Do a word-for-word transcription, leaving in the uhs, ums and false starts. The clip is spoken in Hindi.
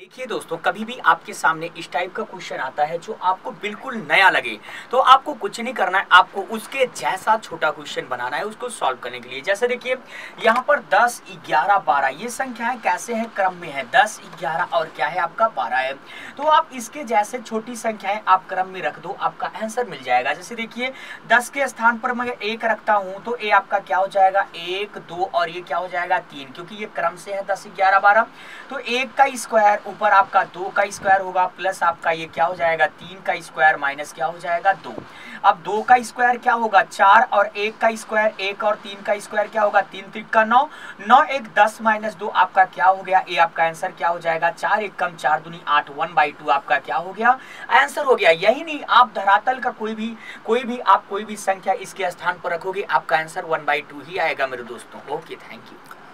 देखिए दोस्तों, कभी भी आपके सामने इस टाइप का क्वेश्चन आता है जो आपको बिल्कुल नया लगे, तो आपको कुछ नहीं करना है, आपको उसके जैसा छोटा क्वेश्चन बनाना है उसको सॉल्व करने के लिए। जैसे देखिए यहाँ पर दस, ग्यारह, बारह ये संख्याएं कैसे हैं, क्रम में है। दस, ग्यारह और क्या है आपका बारह है। तो आप इसके जैसे छोटी संख्याएं आप क्रम में रख दो, आपका आंसर मिल जाएगा। जैसे देखिए दस के स्थान पर मैं एक रखता हूं तो ए आपका क्या हो जाएगा, एक, दो और ये क्या हो जाएगा, तीन, क्योंकि ये क्रम से है दस, ग्यारह, बारह। तो एक का स्क्वायर ऊपर आपका दो का स्क्वायर होगा, प्लस आपका ये क्या हो जाएगा, तीन का स्क्वायर माइनस क्या हो जाएगा, दो। अब दो का स्क्वायर क्या होगा, चार, और एक का स्क्वायर, एक और तीन का स्क्वायर क्या होगा, तीन त्रिका नौ, नौ एक दस माइनस दो आपका क्या हो गया, ये आपका आंसर क्या हो जाएगा, चार एक कम चार दूनी आठ, वन बाई टू आपका क्या हो गया, आंसर हो गया। यही नहीं, आप धरातल का कोई भी कोई भी आप कोई भी संख्या इसके स्थान पर रखोगे, आपका आंसर वन बाई टू ही आएगा मेरे दोस्तों। Okay, thank you.